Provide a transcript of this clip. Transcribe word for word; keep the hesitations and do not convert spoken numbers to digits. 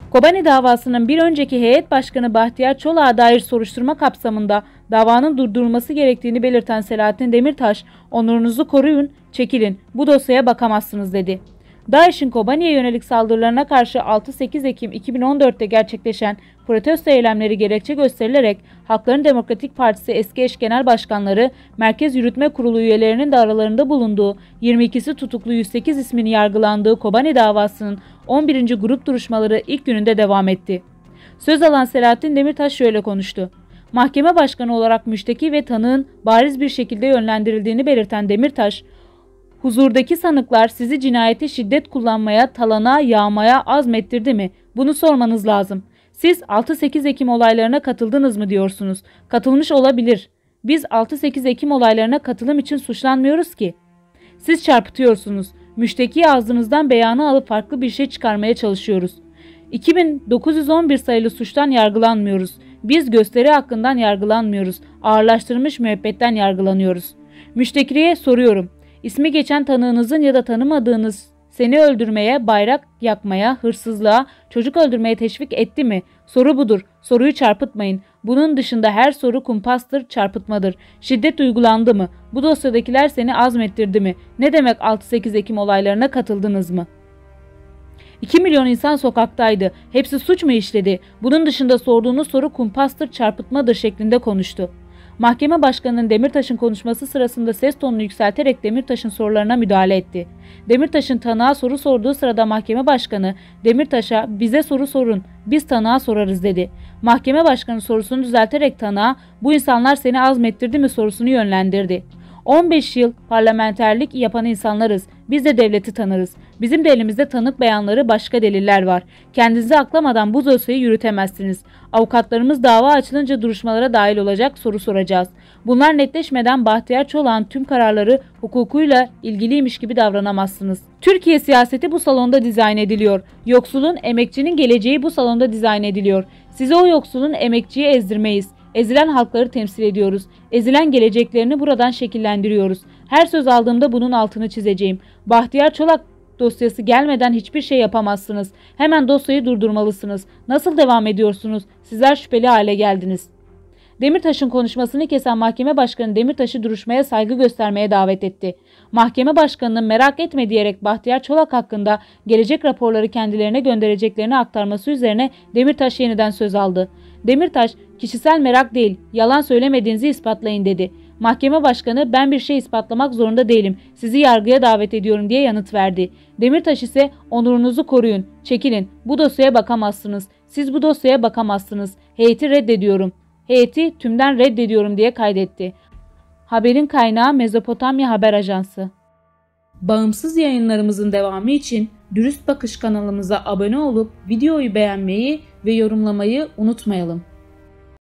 Kobani davasının bir önceki heyet başkanı Bahtiyar Çolak'a dair soruşturma kapsamında davanın durdurulması gerektiğini belirten Selahattin Demirtaş, "Onurunuzu koruyun, çekilin, bu dosyaya bakamazsınız" dedi. DAEŞ'in Kobani'ye yönelik saldırılarına karşı altı sekiz Ekim iki bin on dört'te gerçekleşen protesto eylemleri gerekçe gösterilerek Halkların Demokratik Partisi eski eş genel başkanları, Merkez Yürütme Kurulu üyelerinin de aralarında bulunduğu yirmi ikisi tutuklu yüz sekiz isminin yargılandığı Kobani davasının on birinci grup duruşmaları ilk gününde devam etti. Söz alan Selahattin Demirtaş şöyle konuştu. Mahkeme başkanı olarak müşteki ve tanığın bariz bir şekilde yönlendirildiğini belirten Demirtaş, "Huzurdaki sanıklar sizi cinayete şiddet kullanmaya, talana, yağmaya azmettirdi mi? Bunu sormanız lazım. Siz altı sekiz Ekim olaylarına katıldınız mı diyorsunuz? Katılmış olabilir. Biz altı sekiz Ekim olaylarına katılım için suçlanmıyoruz ki. Siz çarpıtıyorsunuz. Müşteki ağzınızdan beyanı alıp farklı bir şey çıkarmaya çalışıyoruz. iki bin dokuz yüz on bir sayılı suçtan yargılanmıyoruz. Biz gösteri hakkından yargılanmıyoruz. Ağırlaştırılmış müebbetten yargılanıyoruz. Müştekiliye soruyorum. İsmi geçen tanığınızın ya da tanımadığınız seni öldürmeye, bayrak yakmaya, hırsızlığa, çocuk öldürmeye teşvik etti mi? Soru budur. Soruyu çarpıtmayın. Bunun dışında her soru kumpastır, çarpıtmadır. Şiddet uygulandı mı? Bu dosyadakiler seni azmettirdi mi? Ne demek altı sekiz Ekim olaylarına katıldınız mı? iki milyon insan sokaktaydı. Hepsi suç mu işledi? Bunun dışında sorduğunuz soru kumpastır, çarpıtmadır şeklinde konuştu. Mahkeme başkanının Demirtaş'ın konuşması sırasında ses tonunu yükselterek Demirtaş'ın sorularına müdahale etti. Demirtaş'ın tanığa soru sorduğu sırada mahkeme başkanı Demirtaş'a "Bize soru sorun, biz tanığa sorarız" dedi. Mahkeme başkanı sorusunu düzelterek tanığa "Bu insanlar seni azmettirdi mi?" sorusunu yönlendirdi. on beş yıl parlamenterlik yapan insanlarız. Biz de devleti tanırız. Bizim de elimizde tanık beyanları, başka deliller var. Kendinizi aklamadan bu dosyayı yürütemezsiniz. Avukatlarımız dava açılınca duruşmalara dahil olacak, soru soracağız. Bunlar netleşmeden Bahtiyar Çolak'ın tüm kararları hukukuyla ilgiliymiş gibi davranamazsınız. Türkiye siyaseti bu salonda dizayn ediliyor. Yoksulun, emekçinin geleceği bu salonda dizayn ediliyor. Size o yoksulun, emekçiyi ezdirmeyiz. Ezilen halkları temsil ediyoruz. Ezilen geleceklerini buradan şekillendiriyoruz. Her söz aldığımda bunun altını çizeceğim. Bahtiyar Çolak dosyası gelmeden hiçbir şey yapamazsınız. Hemen dosyayı durdurmalısınız. Nasıl devam ediyorsunuz? Sizler şüpheli hale geldiniz. Demirtaş'ın konuşmasını kesen mahkeme başkanı Demirtaş'ı duruşmaya saygı göstermeye davet etti. Mahkeme başkanının merak etme diyerek Bahtiyar Çolak hakkında gelecek raporları kendilerine göndereceklerini aktarması üzerine Demirtaş yeniden söz aldı. Demirtaş, "Kişisel merak değil, yalan söylemediğinizi ispatlayın" dedi. Mahkeme başkanı "Ben bir şey ispatlamak zorunda değilim, sizi yargıya davet ediyorum" diye yanıt verdi. Demirtaş ise "Onurunuzu koruyun, çekilin, bu dosyaya bakamazsınız, siz bu dosyaya bakamazsınız, heyeti reddediyorum, heyeti tümden reddediyorum" diye kaydetti. Haberin kaynağı Mezopotamya Haber Ajansı. Bağımsız yayınlarımızın devamı için Dürüst Bakış kanalımıza abone olup videoyu beğenmeyi ve yorumlamayı unutmayalım.